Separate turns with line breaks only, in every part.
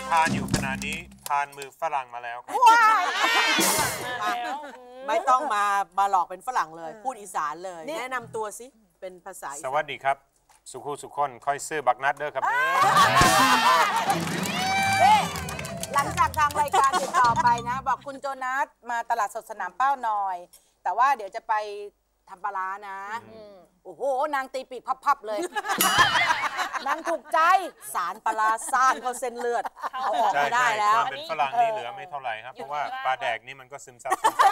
ทานอยู่ขณะนี้ทานมือฝรั่งมาแล้ว
ไม่ต้องมาหลอกเป็นฝรั่งเลยพูดอีสานเลยแนะนำตัวสิเป็นภาษา
สวัสดีครับสุขุสุขคนค่อยซื้อบักนัดเด้อครับ
หลังจากทางรายการติดต่อไปนะบอกคุณโจนัสมาตลาดสดสนามเป้าหน่อยแต่ว่าเดี๋ยวจะไปทำปลาร้านะโอ้โหนางตีปีกพับๆเลยนางถูกใจ
สารปลาซ่านเขาเส้นเลือดเขาออกไม่ได้แล้ว
ความเป็นฝรั่งนี่เหลือไม่เท่าไหร่ครับเพราะว่าปลาแดกนี่มันก็ซึมซับ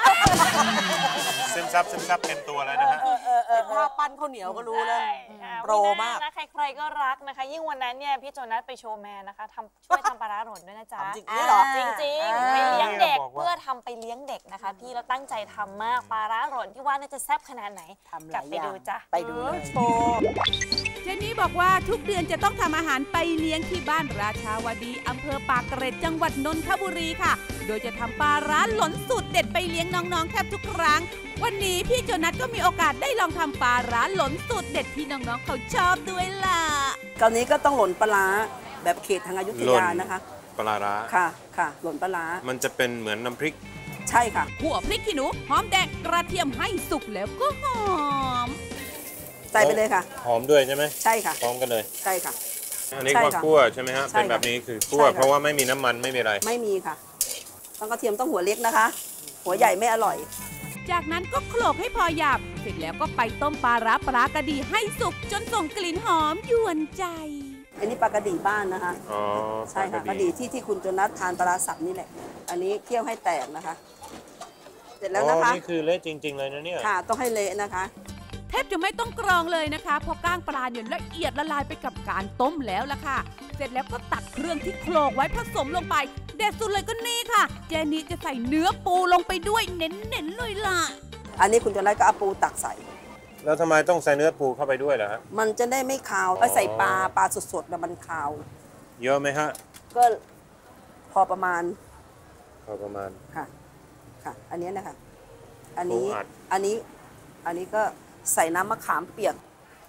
เต็มตัวแล้วนะฮะ
เป็นภาพปั้นข้าวเหนียวก็รู้เลยโปรมาก
นะใครๆก็รักนะคะยิ่งวันนั้นเนี่ยพี่โจนัสไปโชว์แมนนะคะช่วยทำปลาร้าหล่นด้วยนะจ๊ะ
จริงนี่หรอ
จริงๆไปเลี้ยงเด็กเพื่อทำไปเลี้ยงเด็กนะคะพี่เราตั้งใจทำมากปลาร้าหล่นที่ว่าน่าจะแซ่บขนาดไหนกลับไปดูจ้ะ
ไปดูโชว์
เจนนี่บอกว่าทุกเดือนจะต้องทำอาหารไปเลี้ยงที่บ้านราชาวดีอำเภอปากเกร็ดจังหวัดนนทบุรีค่ะโดยจะทำปลาร้าหล่นสูตรเด็ดไปเลี้ยงน้องๆแทบทุกครั้งวันนี้พี่โจนัสก็มีโอกาสได้ลองทำปลาร้าหล่นสูตรเด็ดที่น้องๆเขาชอบด้วยล่ะ
คราวนี้ก็ต้องหล่นปลาร้าแบบเขตทางอยุธยานะคะ
ปลาร้า
ค่ะหล่นปลาร้า
มันจะเป็นเหมือนน้ำพริก
ใช่ค่ะ
หัวพริกขี้หนูหอมแดงกระเทียมให้สุกแล้วก็หอม
ใส่ไปเลยค่ะ
หอมด้วยใช่ไหม
ใช่ค่ะ
พร้อมกันเลย
ใช่ค่ะ
อันนี้ก็คั่วใช่ไหมฮะเป็นแบบนี้คือคั่วเพราะว่าไม่มีน้ำมันไม่มีอะไร
ไม่มีค่ะต้องกระเทียมต้องหัวเล็กนะคะหัวใหญ่ไม่อร่อย
จากนั้นก็โขลกให้พอหยาบเสร็จแล้วก็ไปต้มปลาร้าปลากระดีให้สุกจนส่งกลิ่นหอมยวนใจ
อันนี้ปลากระดีบ้านนะคะ
อ๋อ
ใช่ค่ะกระดีที่คุณโจนัสทานปลาสับนี่แหละอันนี้เคี่ยวให้แตกนะคะเสร็จแล้วนะคะ
นี่คือเละจริงๆเลยนะเนี่ย
ค่ะต้องให้เละนะคะ
แทบจะไม่ต้องกรองเลยนะคะเพราะก้างปลาเนี่ยละเอียดละลายไปกับการต้มแล้วล่ะค่ะเสร็จแล้วก็ตักเครื่องที่โขลกไว้ผสมลงไปเด็ดสุดเลยก็นี่ค่ะเจนี่จะใส่เนื้อปูลงไปด้วยเน้นๆเลยล่ะ
อันนี้คุณโจนัสก็เอาปูตักใส่
แล้วทำไมต้องใส่เนื้อปูเข้าไปด้วยล่ะฮะ
มันจะได้ไม่คาวเอาใส่ปลาสดๆแล้วมันคาว
เยอะไหมฮะ
ก็พอประมาณ
ค่ะ
อันนี้นะคะอันนี้ก็ใส่น้ำมะขามเปียก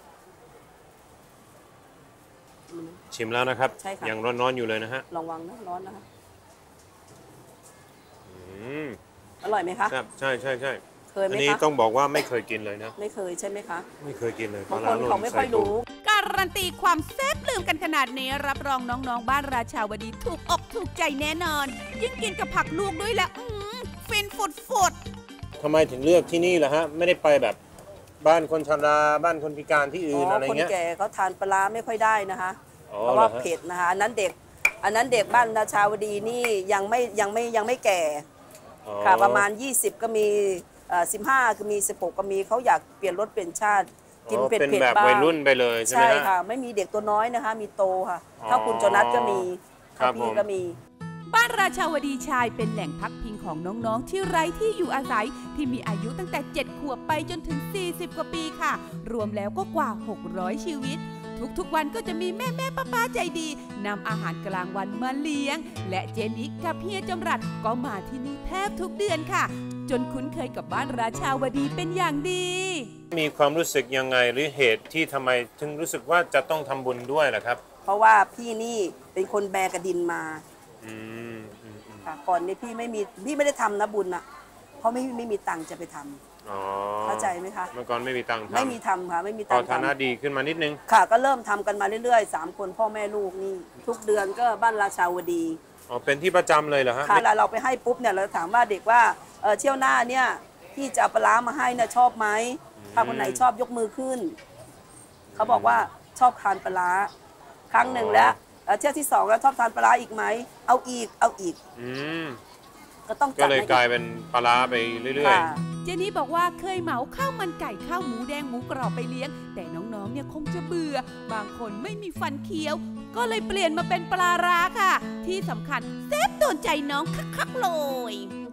ชิมแล้วนะครับยังร้อนๆอยู่เลยนะฮะ
ลองวางนะร้อนนะคะอร่อยไหมคะ
ครับใช่
เคยไหมคะ
อันนี้ต้องบอกว่าไม่เคยกินเลยนะ
ไม่เคยใช่ไหมคะ
ไม่เคยกินเลย
บางคนเขาไม่ค่อยรู้
การันตีความแซ่บลืมกันขนาดนี้รับรองน้องๆบ้านราชาวดีถูกอกถูกใจแน่นอนยิ่งกินกับผักลวกด้วยแล้วฟินฟุด
ทำไมถึงเลือกที่นี่ล่ะฮะไม่ได้ไปแบบบ้านคนชราบ้านคนพิการที่อื่นอะไรเงี้ย
คนแก่เขาทานปลาไม่ค่อยได้นะคะเพราะว่าเผ็ดนะคะอันนั้นเด็กบ้านราชาวดีนี่ยังไม่แก่ค่ะประมาณ20ก็มี15ก็มี16ก็มีเขาอยากเปลี่ยนรสเปลี่ยนชาติกินเผ็ด
แบบวัยรุ่นไปเลยใช่ไหม
ใช่ค่ะไม่มีเด็กตัวน้อยนะคะมีโตค่ะถ้าคุณโจนัสก็มีพี่ก็มี
บ้านราชาวดีชายเป็นแหล่งพักพิงของน้องๆที่ไร้ที่อยู่อาศัยที่มีอายุตั้งแต่7 ขวบไปจนถึง40 กว่าปีค่ะรวมแล้วก็กว่า600ชีวิตทุกๆวันก็จะมีแม่ป้าใจดีนำอาหารกลางวันมาเลี้ยงและเจนิกกับเฮียจำรัดก็มาที่นี่แทบทุกเดือนค่ะจนคุ้นเคยกับบ้านราชาวดีเป็นอย่างดี
มีความรู้สึกยังไงหรือเหตุที่ทำไมถึงรู้สึกว่าจะต้องทำบุญด้วยล่ะครับ
เพราะว่าพี่นี่เป็นคนแบกกระดินมาค่ะก่อนนี้พี่ไม่ได้ทำนะบุญอ่ะเพราะไม่มีตังค์จะไปทำเข้าใจไหมคะ
เมื่อก่อนไม่มีตังค์
ไม่มีทำค่ะไม่มีตังค์
พอฐานะดีขึ้นมานิดนึง
ค่ะก็เริ่มทำกันมาเรื่อยๆ3 คนพ่อแม่ลูกนี่ทุกเดือนก็บ้านราชาวดี
เป็นที่ประจำเลยเหรอฮะ
ค่ะเวลาเราไปให้ปุ๊บเนี่ยเราถามว่าเด็กว่าเที่ยวหน้าเนี่ยพี่จะเอาปลาร้ามาให้เนี่ยชอบไหมถ้าคนไหนชอบยกมือขึ้นเขาบอกว่าชอบทานปลาร้าครั้งหนึ่งแล้วเที่ยวที่2แล้วชอบทานปลาร้าอีกไหมเอาอีก
ก็เลยกลายเป็นปลาร้าไปเรื่อย
ๆเจนี่บอกว่าเคยเหมาข้าวมันไก่ข้าวหมูแดงหมูกรอบไปเลี้ยงแต่น้องๆเนี่ยคงจะเบื่อบางคนไม่มีฟันเคี้ยวก็เลยเปลี่ยนมาเป็นปลาร้าค่ะที่สำคัญเซฟโดนใจน้องคักๆเลย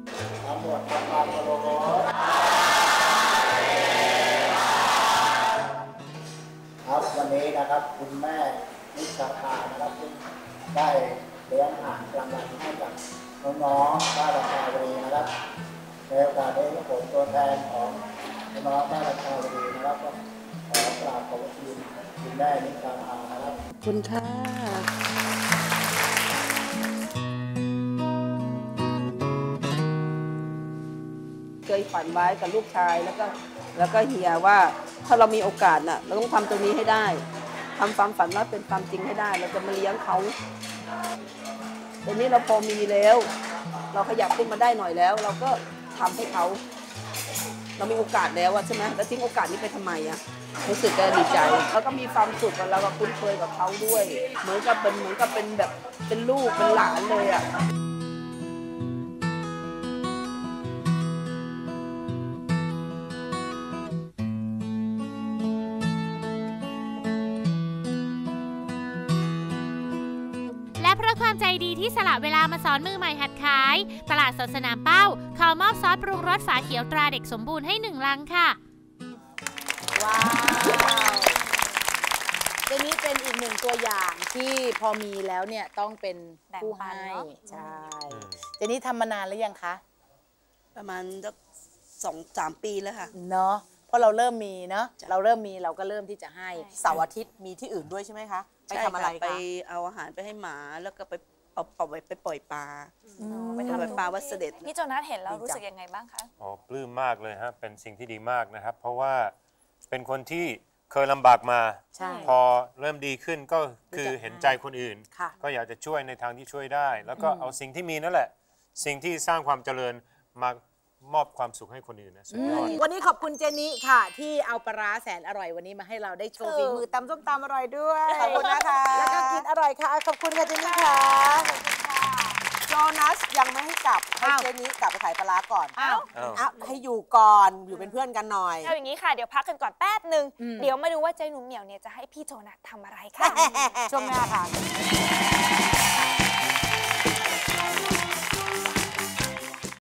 ครับวันนี้นะครับคุณแม่นิชาภานะครับได้เลี้ยงอาหารกลางวันให้กับน้องๆบ้านราชาวดีนะครับในโอกาสนี้ผมตัวแทนของน้องๆบ้านราชาวดีนะครับก็ขอกราบขอบคุณแม่นิชาภานะครับ
คุณค่ะเคยฝันไว้กับลูกชายแล้วก็เฮียว่าถ้าเรามีโอกาสน่ะเราต้องทำตรงนี้ให้ได้ทำความฝันว่าเป็นความจริงให้ได้เราจะมาเลี้ยงเขาตอนนี้เราพอมีแล้ว เราขยับขึ้นมาได้หน่อยแล้ว เราก็ทำให้เขาเรามีโอกาสแล้วอะใช่ไหมแล้วทิ้งโอกาสนี้ไปทำไมอะรู้สึกก็ดีใจแล้วก็มีความสุขกับเราก็คุ้นเคยกับเขาด้วยเหมือนกับเป็นแบบเป็นลูกเป็นหลานเลยอะ
และเพราะความใจดีที่สละเวลามาสอนมือใหม่หัดขาย ตลาดสดสนามเป้าขอมอบซอสปรุงรสฝาเขียวตราเด็กสมบูรณ์ให้1 ลังค่ะ
ว้าวเจนี่เป็นอีก1 ตัวอย่างที่พอมีแล้วเนี่ยต้องเป็นผู้ให้ ใช่เจนี่ทำมานานแล้วยังคะ
ประมาณสัก2-3 ปีแล้วค่ะ
เนาะเพราะเราเริ่มมีเนาะเราเริ่มมีเราก็เริ่มที่จะให้
เสาร์อาทิตย์มีที่อื่นด้วยใช่ไหมคะไปทำอะไรคะ
ไปเอาอาหารไปให้หมาแล้วก็ไปเอาไปปล่อยปลาไปทำปลาวัดเสด็จ
พี่โจนัสเห็นแล้วรู้สึกยังไงบ้างคะ
อ๋อปลื้มมากเลยฮะเป็นสิ่งที่ดีมากนะครับ เพราะว่าเป็นคนที่เคยลำบากมาพอเริ่มดีขึ้นก็คือเห็นใจคนอื่นก็อยากจะช่วยในทางที่ช่วยได้ แล้วก็เอาสิ่งที่มีนั่นแหละสิ่งที่สร้างความเจริญมามอบความสุขให้คนอื่นนะสุดยอด
วันนี้ขอบคุณเจนี่ค่ะที่เอาปลาร้าแสนอร่อยวันนี้มาให้เราได้โชว์ฝีมือตำส้มตำอร่อยด้วยขอบคุณนะคะแล้วก็กินอร่อยค่ะขอบคุณค่ะเจนี่ค่ะ
โจนัสยังไม่ให้กลับให้เจนี่กลับไปขายปลาร้าก่อนให้อยู่ก่อนอยู่เป็นเพื่อนกันหน่อย
เอาอย่างนี้ค่ะเดี๋ยวพักกันก่อนแป๊บนึงเดี๋ยวมาดูว่าเจ๊หนูเหมียวเนี่ยจะให้พี่โจนัสทำอะไรค่ะ
ช่วงหน้าค่ะ